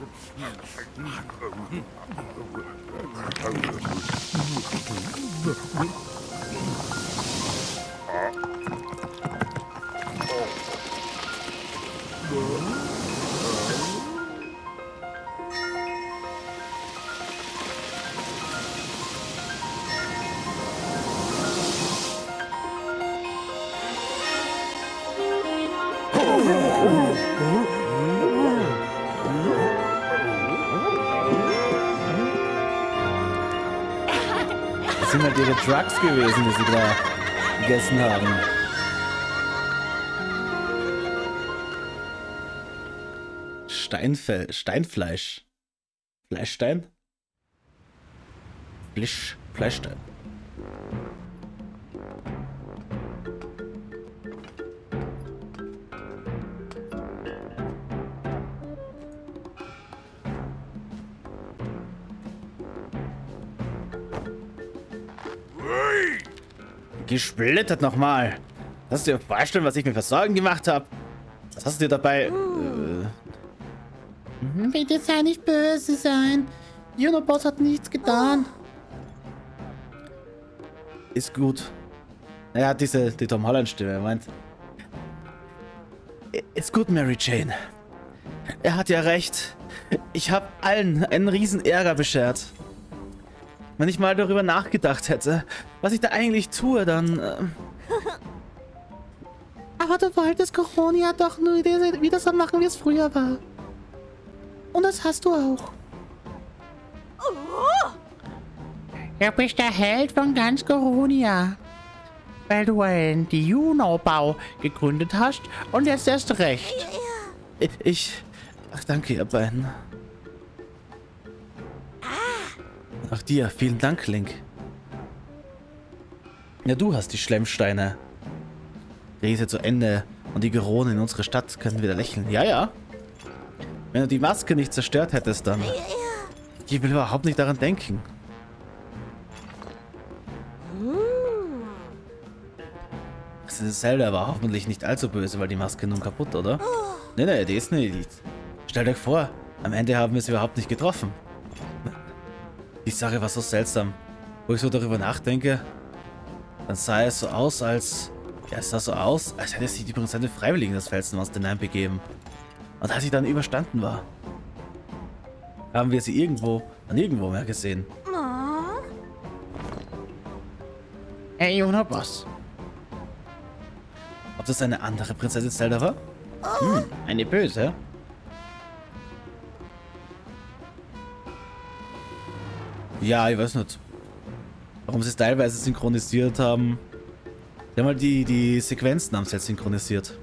Das sind halt ihre Drugs gewesen, die sie da gegessen haben. Steinfleisch. Fleischstein? Fleischstein. Gesplittert nochmal. Kannst du dir vorstellen, was ich mir für Sorgen gemacht habe? Was hast du dir dabei... Bitte sei nicht böse sein. Unoboss hat nichts getan. Ist gut. Er hat die Tom Holland Stimme. Er meint... Ist gut, Mary Jane. Er hat ja recht. Ich habe allen einen riesen Ärger beschert. Wenn ich mal darüber nachgedacht hätte, was ich da eigentlich tue, dann... Aber du wolltest Coronia doch nur wieder so machen, wie es früher war. Und das hast du auch. Du bist der Held von ganz Coronia. Weil du die Juno-Bau gegründet hast und jetzt erst recht. Ach, danke, ihr beiden. Ach dir, vielen Dank, Link. Ja, du hast die Schlemmsteine. Krise zu Ende und die Geronen in unserer Stadt können wieder lächeln. Ja, ja. Wenn du die Maske nicht zerstört hättest, dann... Ich will überhaupt nicht daran denken. Zelda war hoffentlich nicht allzu böse, weil die Maske nun kaputt, oder? Nee, die ist nicht. Stellt euch vor, am Ende haben wir sie überhaupt nicht getroffen. Die Sache war so seltsam. Wo ich so darüber nachdenke, dann sah es so aus, als... Ja, es sah so aus, als hätte sich die Prinzessin freiwillig in das Felsenmonster hineinbegeben. Und als sie dann überstanden war, haben wir sie irgendwo mehr gesehen. Hey, Unoboss. Ob das eine andere Prinzessin Zelda war? Eine böse. Ja, ich weiß nicht, warum sie es teilweise synchronisiert haben. Sie haben halt die Sequenzen haben sie jetzt synchronisiert.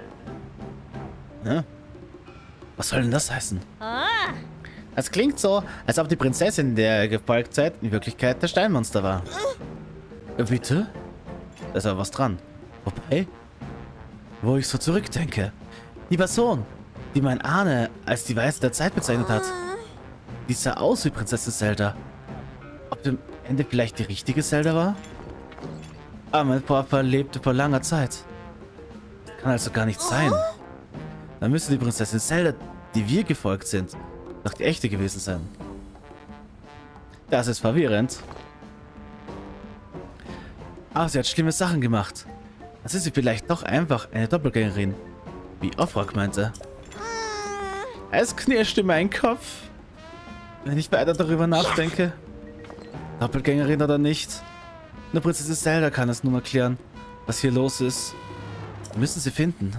Ja? Was soll denn das heißen? Es klingt so, als ob die Prinzessin, der gefolgt seid, in Wirklichkeit der Steinmonster war. Bitte? Da ist aber was dran. Wobei, wo ich so zurückdenke, die Person, die mein Ahne als die Weise der Zeit bezeichnet hat, die sah aus wie Prinzessin Zelda. Ob am Ende vielleicht die richtige Zelda war? Aber mein Papa lebte vor langer Zeit. Das kann also gar nicht sein. Dann müsste die Prinzessin Zelda, die wir gefolgt sind, doch die echte gewesen sein. Das ist verwirrend. Aber sie hat schlimme Sachen gemacht. Das ist sie vielleicht doch einfach eine Doppelgängerin, wie Offrock meinte. Es knirscht in meinen Kopf, wenn ich weiter darüber nachdenke. Doppelgängerin oder nicht? Nur Prinzessin Zelda kann es nun erklären, was hier los ist. Wir müssen sie finden.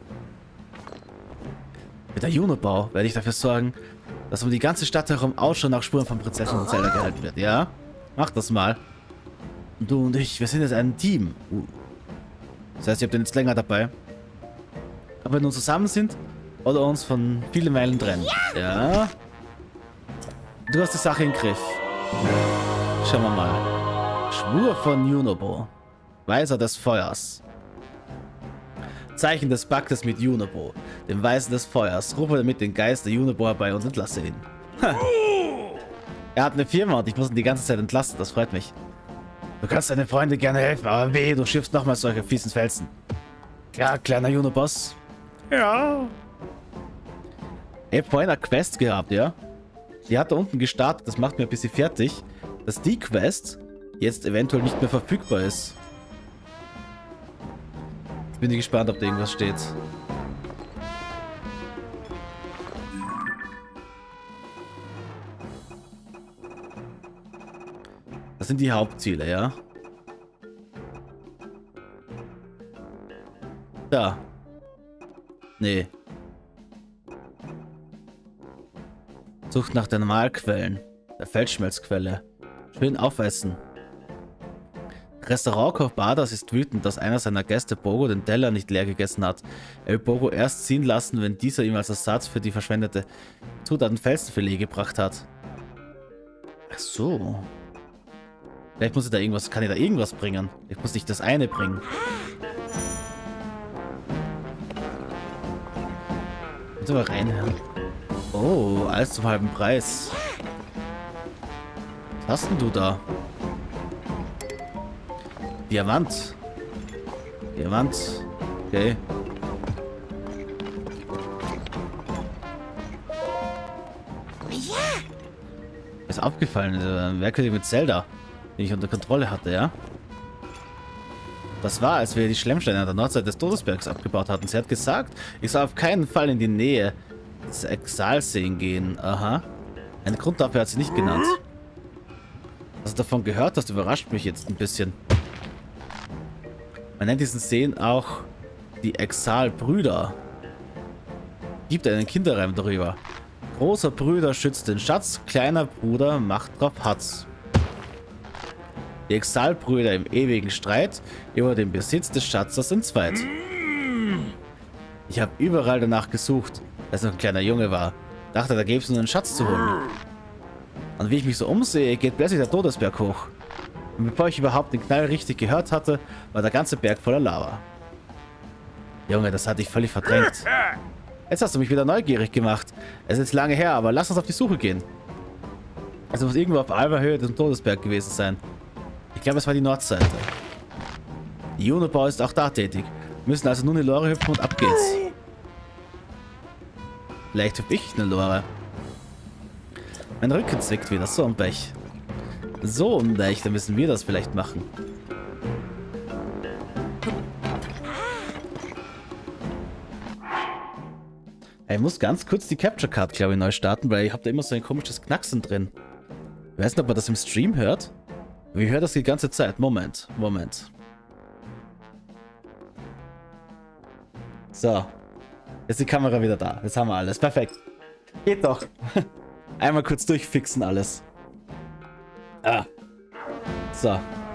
Mit der Juno-Bau werde ich dafür sorgen, dass um die ganze Stadt herum Ausschau nach Spuren von Prinzessin und Zelda gehalten wird. Ja? Mach das mal. Und du und ich, wir sind jetzt ein Team. Das heißt, ihr habt den jetzt länger dabei. Ob wir nun zusammen sind oder uns von vielen Meilen trennen. Ja? Du hast die Sache im Griff. Schauen wir mal. Schwur von Junobo. Weiser des Feuers. Zeichen des Paktes mit Junobo, dem Weisen des Feuers. Rufe damit den Geist der Junobo herbei und entlasse ihn. Ha. Er hat eine Firma und ich muss ihn die ganze Zeit entlassen. Das freut mich. Du kannst deinen Freunden gerne helfen, aber weh, du schiffst nochmal solche fiesen Felsen. Ja, kleiner Junoboss. Ja. Ich hab vorhin eine Quest gehabt, ja? Die hat da unten gestartet, das macht mir ein bisschen fertig, dass die Quest jetzt eventuell nicht mehr verfügbar ist. Jetzt bin ich gespannt, ob da irgendwas steht. Das sind die Hauptziele, ja? Da. Nee. Sucht nach den Normalquellen. Der Felsschmelzquelle. Schön aufessen. Restaurantkoch Bardas ist wütend, dass einer seiner Gäste Bogo den Teller nicht leer gegessen hat. Er will Bogo erst ziehen lassen, wenn dieser ihm als Ersatz für die verschwendete Zutaten Felsenfilet gebracht hat. Ach so. Vielleicht muss ich da irgendwas, kann ich da irgendwas bringen? Ich muss nicht das eine bringen. Jetzt aber reinhören. Oh, alles zum halben Preis. Was hast denn du da? Diamant. Diamant. Okay. Ist aufgefallen, der Werkzeug mit Zelda, den ich unter Kontrolle hatte, ja? Das war, als wir die Schlemmsteine an der Nordseite des Todesbergs abgebaut hatten. Sie hat gesagt, ich soll auf keinen Fall in die Nähe des Exalseen gehen. Aha. Einen Grund dafür hat sie nicht genannt. Was du davon gehört hast, überrascht mich jetzt ein bisschen. Man nennt diesen Seen auch die Exal-Brüder. Gibt einen Kinderreim darüber. Großer Bruder schützt den Schatz, kleiner Bruder macht drauf Hatz. Die Exal-Brüder im ewigen Streit über den Besitz des Schatzes entzweit. Ich habe überall danach gesucht, als ich noch ein kleiner Junge war. Dachte, da gäbe es nur einen Schatz zu holen. Und wie ich mich so umsehe, geht plötzlich der Todesberg hoch. Und bevor ich überhaupt den Knall richtig gehört hatte, war der ganze Berg voller Lava. Junge, das hatte ich völlig verdrängt. Jetzt hast du mich wieder neugierig gemacht. Es ist lange her, aber lass uns auf die Suche gehen. Es muss irgendwo auf halber Höhe des Todesberg gewesen sein. Ich glaube, es war die Nordseite. Die Junobau ist auch da tätig. Wir müssen also nur eine Lore hüpfen und ab geht's. Vielleicht hüpfe ich eine Lore. Mein Rücken zwickt wieder. So ein Pech. So ein Pech, dann müssen wir das vielleicht machen. Ich muss ganz kurz die Capture Card, glaube ich, neu starten, weil ich habe da immer so ein komisches Knacksen drin. Ich weiß nicht, ob man das im Stream hört. Aber ich höre das die ganze Zeit. Moment, Moment. So. Jetzt ist die Kamera wieder da. Jetzt haben wir alles. Perfekt. Geht doch. Einmal kurz durchfixen alles. Ah. So.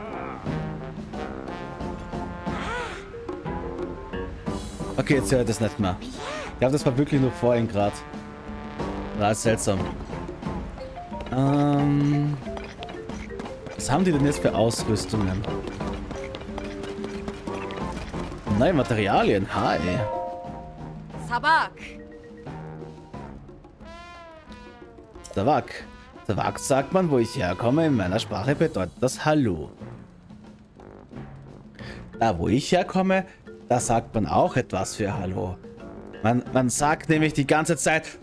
Okay, jetzt höre ich das nicht mehr. Ich glaube, das war wirklich nur vorhin gerade. War seltsam. Was haben die denn jetzt für Ausrüstungen? Neue Materialien. Hi. Sabak. Sabak. Sabak sagt man, wo ich herkomme. In meiner Sprache bedeutet das Hallo. Da, wo ich herkomme, da sagt man auch etwas für Hallo. Man sagt nämlich die ganze Zeit...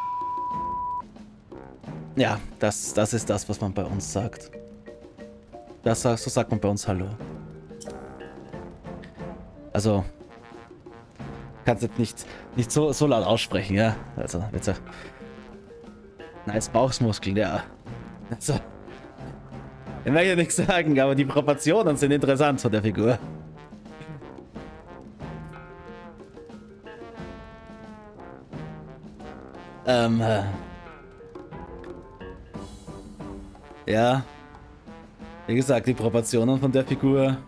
Ja, das ist das, was man bei uns sagt. So sagt man bei uns Hallo. Also... Kannst jetzt nicht so laut aussprechen, ja? Also, bitte. Nice Bauchmuskeln, ja. Also... Ich will ja nichts sagen, aber die Proportionen sind interessant von der Figur. Ja. Wie gesagt, die Proportionen von der Figur.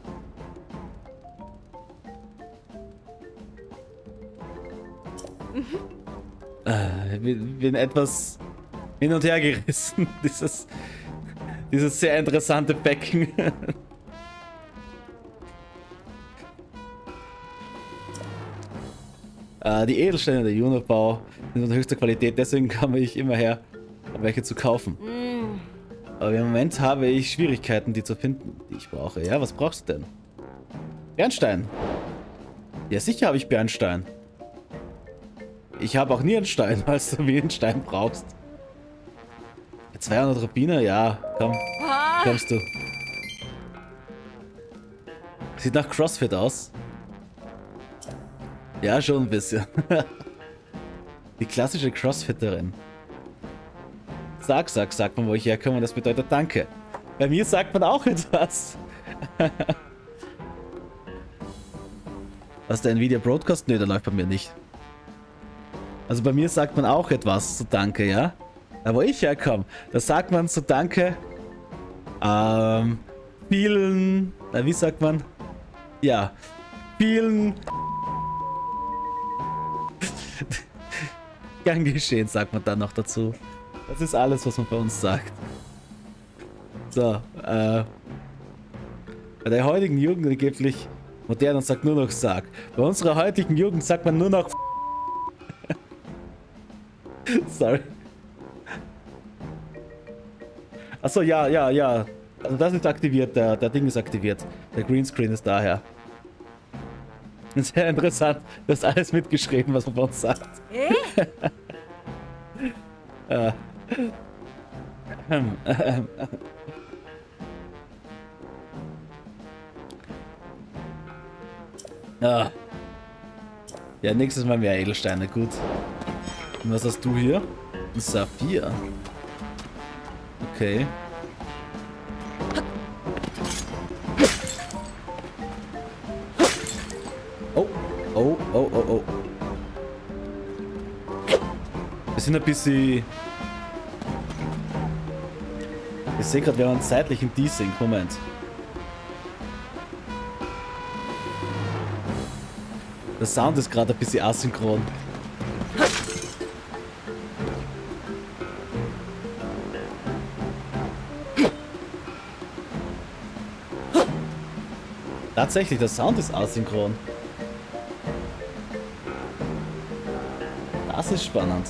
Ich bin etwas hin und her gerissen. Dieses sehr interessante Becken. Die Edelsteine der Junobau sind von höchster Qualität, deswegen komme ich immer her, um welche zu kaufen. Aber im Moment habe ich Schwierigkeiten, die zu finden, die ich brauche. Ja, was brauchst du denn? Bernstein. Ja, sicher habe ich Bernstein. Ich habe auch nie einen Stein, falls du wie einen Stein brauchst. 200 Rubine? Ja, komm. Kommst du. Sieht nach CrossFit aus. Ja, schon ein bisschen. Die klassische Crossfitterin. Sagt man, wo ich herkomme, und das bedeutet Danke. Bei mir sagt man auch etwas. Was, der Nvidia Broadcast? Ne, der läuft bei mir nicht. Also bei mir sagt man auch etwas, so Danke, ja? Da wo ich herkomme, da sagt man so Danke. Vielen... wie sagt man? Ja. Vielen... Gern geschehen, sagt man dann noch dazu. Das ist alles, was man bei uns sagt. So, bei der heutigen Jugend angeblich modern und sagt nur noch Sag. Bei unserer heutigen Jugend sagt man nur noch Sorry. Achso, ja. Also das ist aktiviert, der Ding ist aktiviert. Der Greenscreen ist daher. Sehr interessant. Du hast alles mitgeschrieben, was man bei uns sagt. Ja, nächstes Mal mehr Edelsteine, gut. Und was hast du hier? Ein Saphir. Okay. Oh. Wir sind ein bisschen... Ich sehe gerade, wir haben einen zeitlichen Desync. Moment. Der Sound ist gerade ein bisschen asynchron. Tatsächlich, der Sound ist asynchron. Das ist spannend.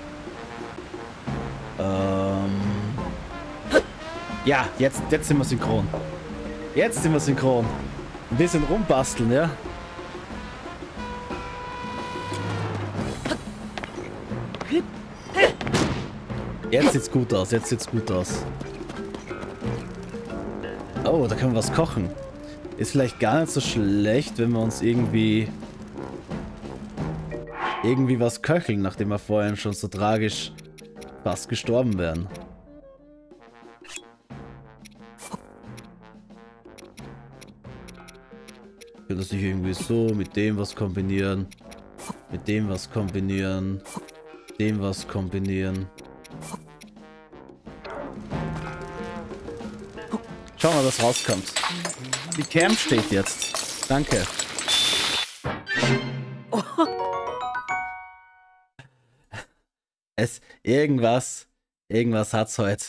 Ja, jetzt sind wir synchron. Jetzt sind wir synchron. Ein bisschen rumbasteln, ja? Jetzt sieht's gut aus, Oh, da können wir was kochen. Ist vielleicht gar nicht so schlecht, wenn wir uns irgendwie was köcheln, nachdem wir vorhin schon so tragisch fast gestorben wären. Ich will das nicht irgendwie so mit dem was kombinieren, mit dem was kombinieren, dem was kombinieren. Schauen wir, was rauskommt. Die Cam steht jetzt. Danke. Irgendwas hat's heute.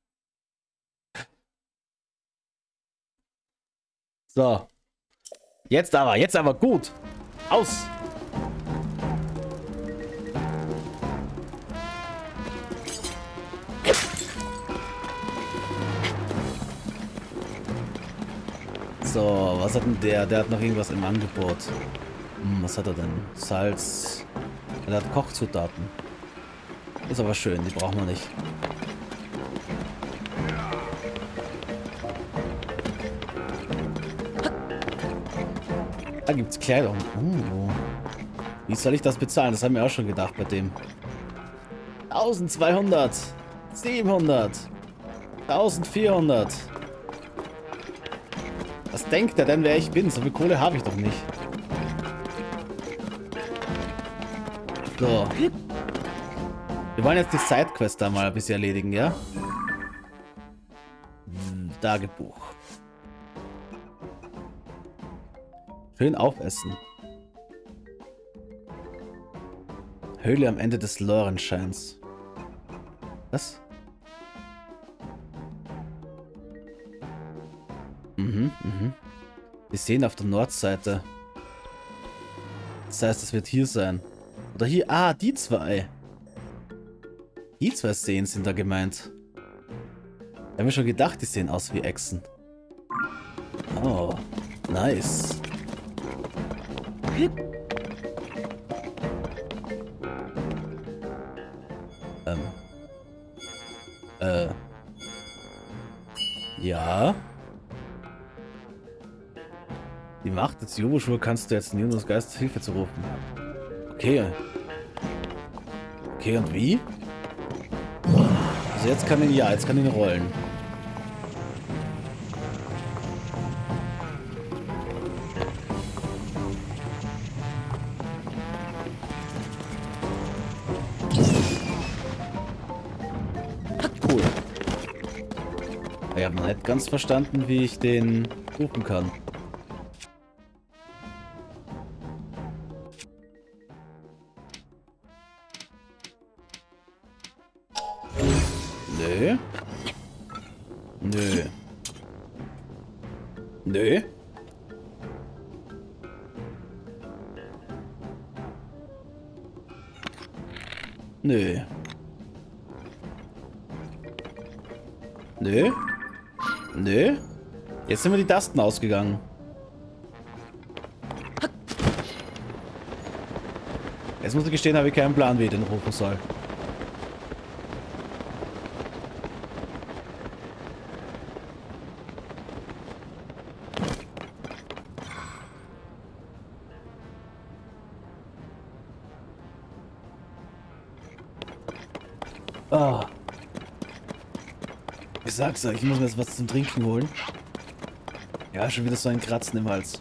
So. Jetzt aber gut. Aus. So, was hat denn der? Der hat noch irgendwas im Angebot. Was hat er denn? Salz. Er hat Kochzutaten. Ist aber schön, die brauchen wir nicht. Da gibt's Kleidung. Wie soll ich das bezahlen? Das haben wir auch schon gedacht bei dem. 1200. 700. 1400. Was denkt er denn, wer ich bin? So viel Kohle habe ich doch nicht. So. Wir wollen jetzt die Sidequest da mal ein bisschen erledigen, ja? Tagebuch. Schön aufessen. Höhle am Ende des Lorenscheins. Was? Wir sehen auf der Nordseite. Das heißt, es wird hier sein. Oder hier. Ah, die zwei. Die zwei Seen sind da gemeint. Ich habe mir schon gedacht, die sehen aus wie Echsen. Oh, nice. Ähm. Ja. Die Macht des Jobuschwur kannst du jetzt nehmen, um das Geist Hilfe zu rufen. Okay. Okay, und wie? Also jetzt kann ihn, ja, jetzt kann ihn rollen. Cool. Ich habe noch nicht ganz verstanden, wie ich den rufen kann. Nö. Nö. Nö. Nö. Nö. Nö. Jetzt sind mir die Tasten ausgegangen. Jetzt muss ich gestehen, habe ich keinen Plan, wie ich den rufen soll. Ah. Ich sag's euch, ich muss mir jetzt was zum Trinken holen. Ja, schon wieder so ein Kratzen im Hals.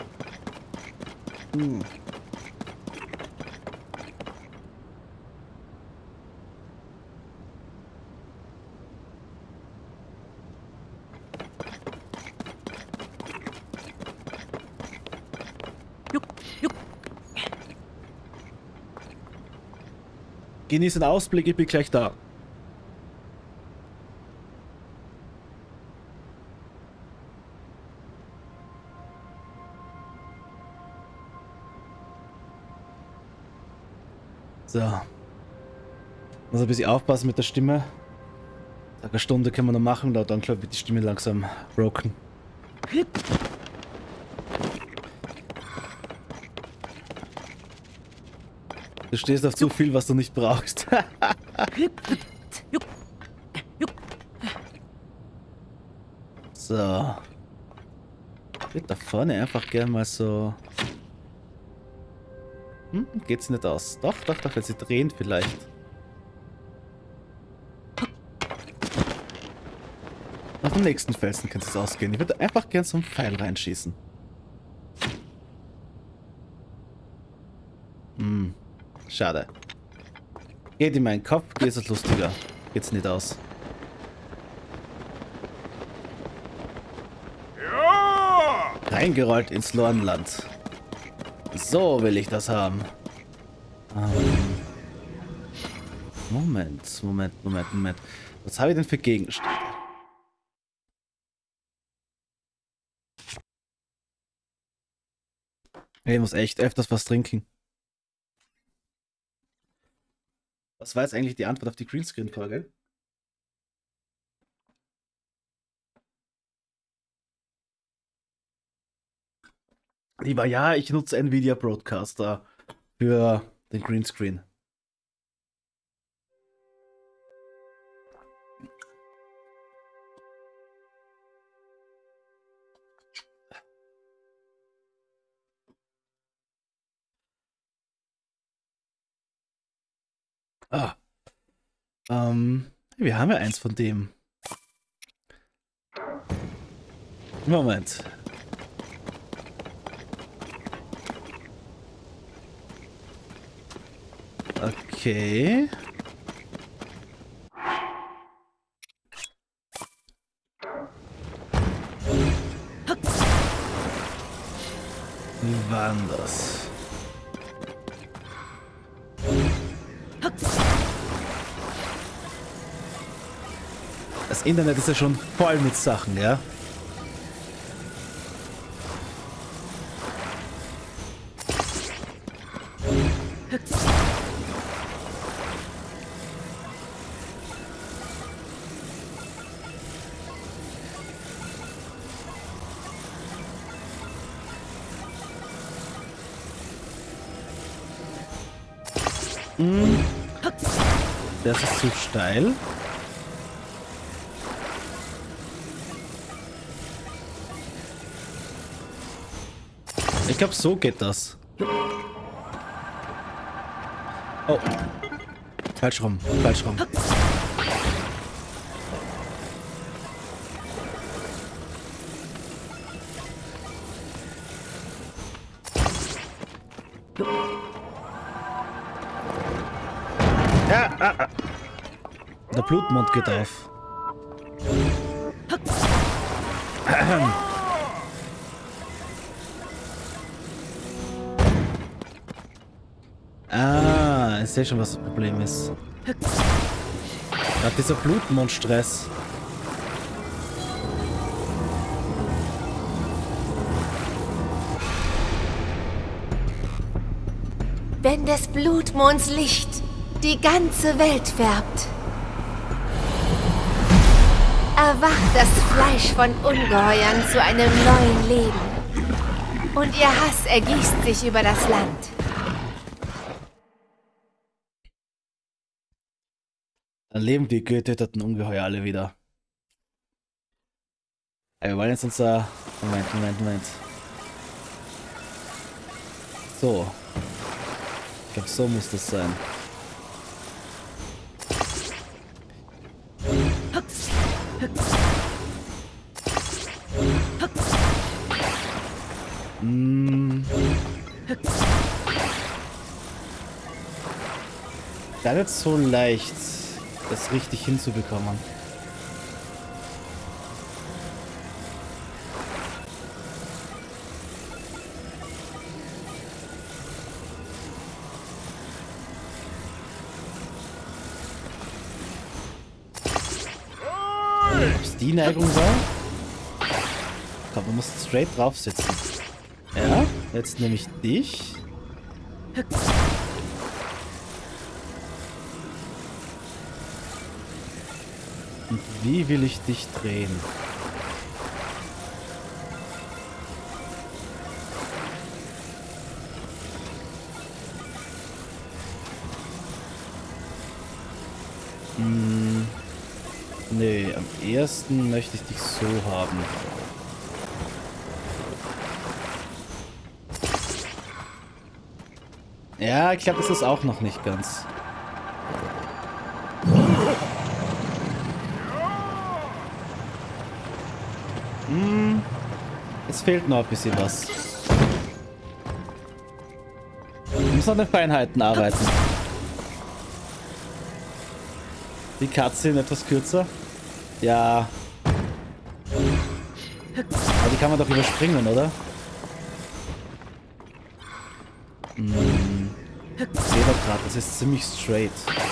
Genieß den Ausblick, ich bin gleich da. So. Muss ein bisschen aufpassen mit der Stimme. Eine Stunde können wir noch machen, dann glaube ich wird die Stimme langsam broken. Du stehst auf zu viel, was du nicht brauchst. So. Ich würde da vorne einfach gern mal so... geht's nicht aus. Doch, wenn sie drehen vielleicht. Nach dem nächsten Felsen könnte es ausgehen. Ich würde einfach gern so einen Pfeil reinschießen. Schade. Geht in meinen Kopf, geht es lustiger. Geht's nicht aus. Reingerollt ins Lornland. So will ich das haben. Moment. Was habe ich denn für Gegenstände? Ich muss echt öfters was trinken. Was war jetzt eigentlich die Antwort auf die Greenscreen-Frage? Die war, ja, ich nutze Nvidia Broadcaster für den Greenscreen. Wir haben ja eins von dem. Moment. Okay. Wie war denn das? Das Internet ist ja schon voll mit Sachen, ja? Das ist zu steil. Ich glaube, so geht das. Oh. Falsch rum. Falsch rum. Ja, Der Blutmond geht auf. Ich sehe schon, was das Problem ist. Gerade dieser Blutmondstress. Wenn des Blutmonds Licht die ganze Welt färbt, erwacht das Fleisch von Ungeheuern zu einem neuen Leben. Und ihr Hass ergießt sich über das Land. Dann leben die getöteten Ungeheuer alle wieder. Wir wollen jetzt unser... Moment. So. Ich glaube, so muss das sein. Gar nicht so leicht, das richtig hinzubekommen. Ob es die Neigung war? Ich glaube, man muss straight drauf sitzen. Ja, jetzt nehme ich dich. Und wie will ich dich drehen? Nee, am ersten möchte ich dich so haben. Ja, ich glaube, das ist auch noch nicht ganz. Es fehlt noch ein bisschen was. Ich muss an den Feinheiten arbeiten. Die Cutscene etwas kürzer. Ja. Aber die kann man doch überspringen, oder? Ich sehe doch gerade, das ist ziemlich straight.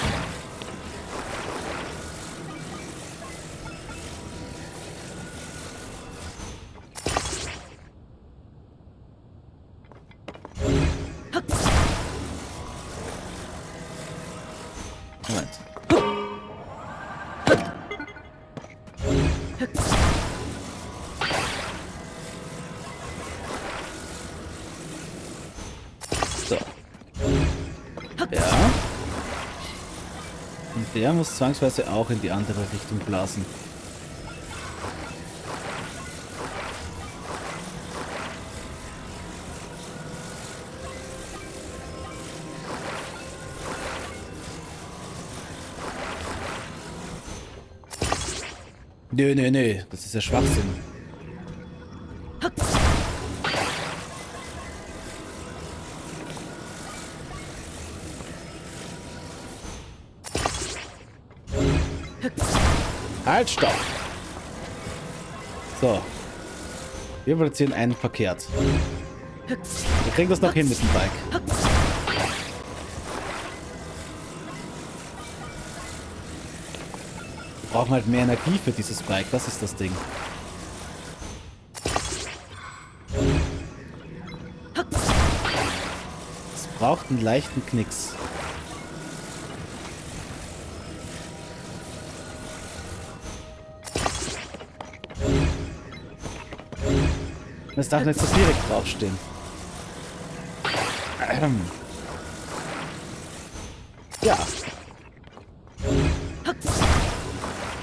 Moment. So. Ja. Und der muss zwangsweise auch in die andere Richtung blasen. Nö, das ist ja Schwachsinn. Halt, stopp! So. Wir platzieren einen verkehrt. Wir kriegen das noch hin mit dem Bike. Wir brauchen halt mehr Energie für dieses Bike, das ist das Ding. Es braucht einen leichten Knicks. Es darf nicht so direkt draufstehen. Ja.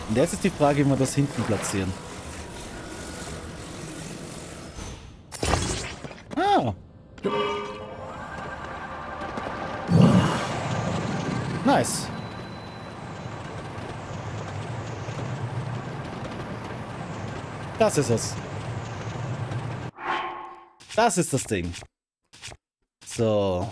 Und jetzt ist die Frage, wie wir das hinten platzieren. Ah. Nice. Das ist es. Das ist das Ding. So.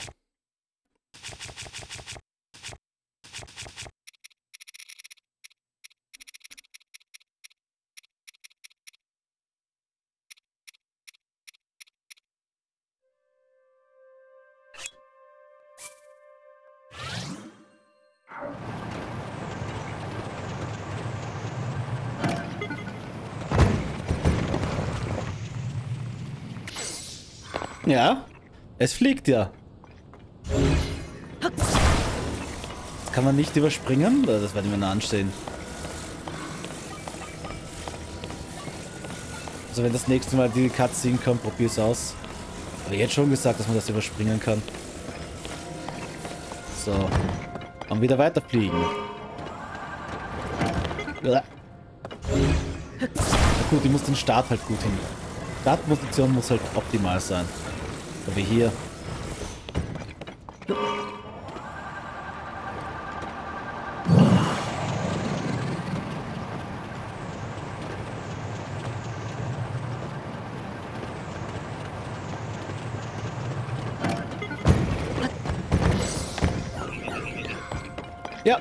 Ja, es fliegt ja. Das kann man nicht überspringen. Das werde ich mir noch ansehen. Also wenn das nächste Mal die Cutscene kommt, probier's aus. Aber jetzt schon gesagt, dass man das überspringen kann. So. Und wieder weiterfliegen. Ja. Gut, ich muss den Start halt gut hin. Startposition muss halt optimal sein. So wie hier. Ja.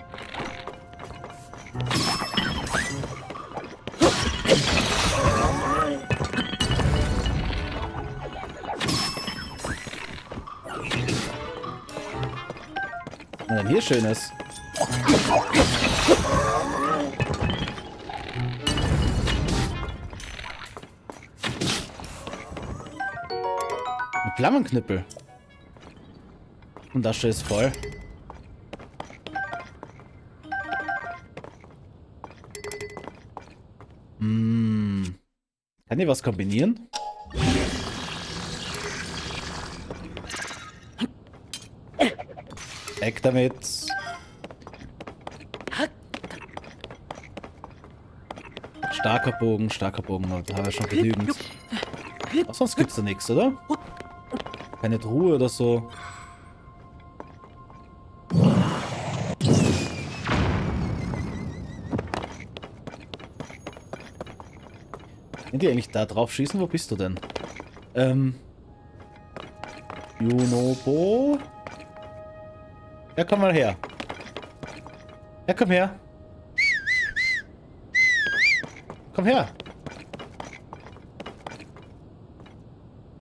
Was denn hier Schönes? Ein Flammenknüppel. Und das ist voll. Kann ich was kombinieren? Weg damit. Starker Bogen, da habe ich schon genügend. Ach, sonst gibt's da nichts, oder? Keine Truhe oder so. Können die eigentlich da drauf schießen? Wo bist du denn? Junobo? Ja, komm mal her. Ja, komm her. Komm her.